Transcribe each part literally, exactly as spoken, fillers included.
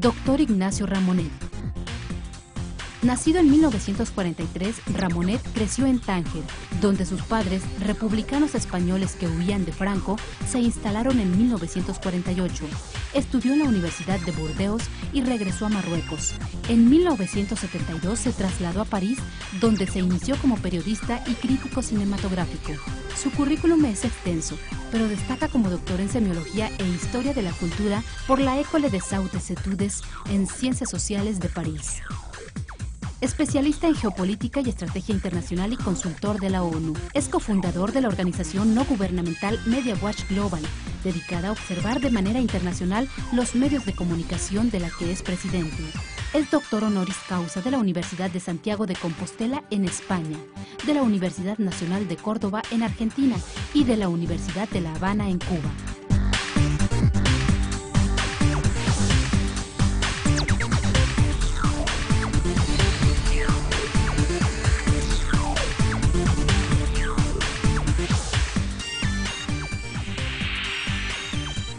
Doctor Ignacio Ramonet. Nacido en mil novecientos cuarenta y tres, Ramonet creció en Tánger, donde sus padres, republicanos españoles que huían de Franco, se instalaron en mil novecientos cuarenta y ocho. Estudió en la Universidad de Burdeos y regresó a Marruecos. En mil novecientos setenta y dos se trasladó a París, donde se inició como periodista y crítico cinematográfico. Su currículum es extenso, pero destaca como doctor en semiología e historia de la cultura por la École des Hautes Études en Ciencias Sociales de París. Especialista en geopolítica y estrategia internacional y consultor de la ONU. Es cofundador de la organización no gubernamental Media Watch Global, dedicada a observar de manera internacional los medios de comunicación de la que es presidente. Es doctor honoris causa de la Universidad de Santiago de Compostela en España, de la Universidad Nacional de Córdoba en Argentina y de la Universidad de La Habana en Cuba.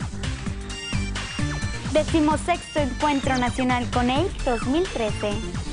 Decimosexto Encuentro Nacional CONEI dos mil trece.